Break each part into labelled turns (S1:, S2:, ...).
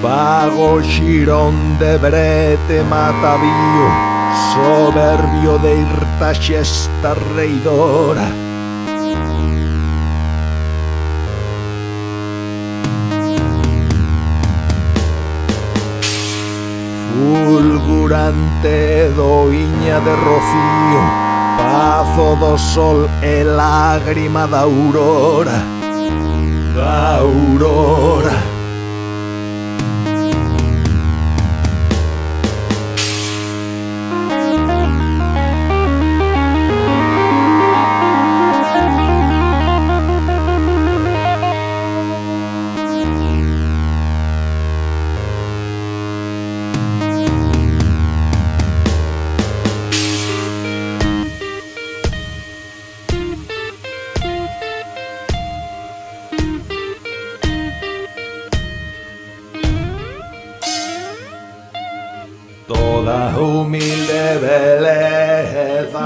S1: Vago xirón de brete matavío, soberbio de irta xesta reidora. Fulgurante doiña de rocío, pazo do sol e lágrima da aurora, da aurora. Toda humilde beleza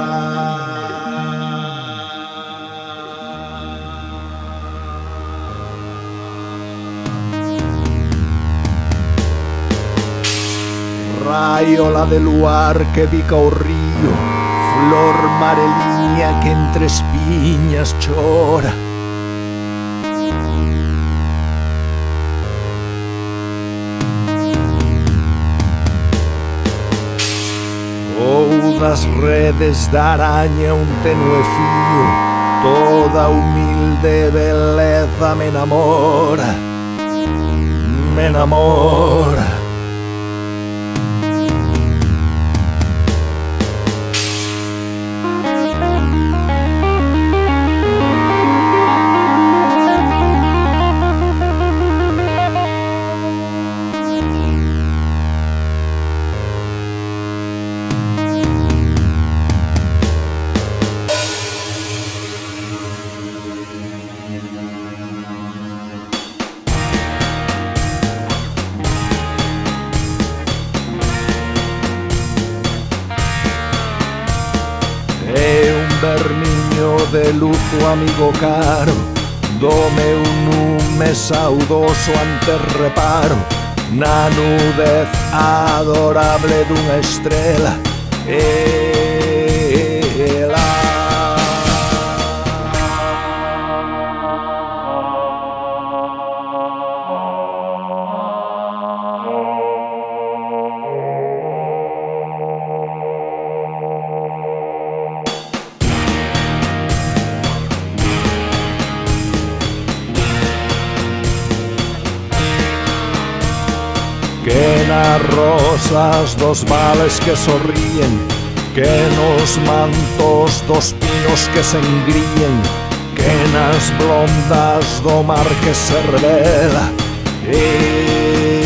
S1: raiola de luar que bica o río, flor mareliña que entre espiñas chora. Ou das redes da araña un tenue fío, toda humilde beleza me enamora, me enamora. É un verniño de luz o amigo caro, dome un nume saudoso ante reparo, na nudez adorable dunha estrela. Ela que nas rosas dos vales que sorríen, que nos mantos dos pinos que se engríen, que nas blondas do mar que se revela.